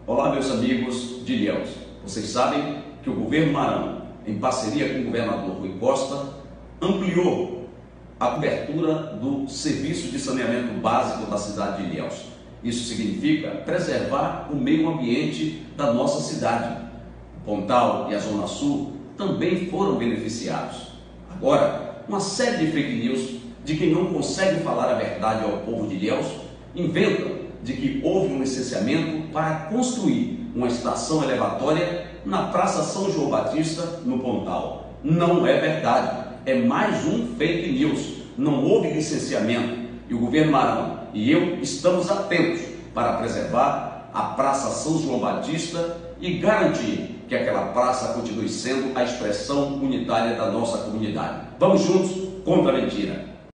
Olá, meus amigos de Ilhéus. Vocês sabem que o governo Maranhão, em parceria com o governador Rui Costa, ampliou a cobertura do serviço de saneamento básico da cidade de Ilhéus. Isso significa preservar o meio ambiente da nossa cidade. O Pontal e a Zona Sul também foram beneficiados. Agora, uma série de fake news de quem não consegue falar a verdade ao povo de Ilhéus inventa de que houve um licenciamento para construir uma estação elevatória na Praça São João Batista, no Pontal. Não é verdade, é mais um fake news. Não houve licenciamento e o governo Maranhão e eu estamos atentos para preservar a Praça São João Batista e garantir que aquela praça continue sendo a expressão unitária da nossa comunidade. Vamos juntos contra a mentira.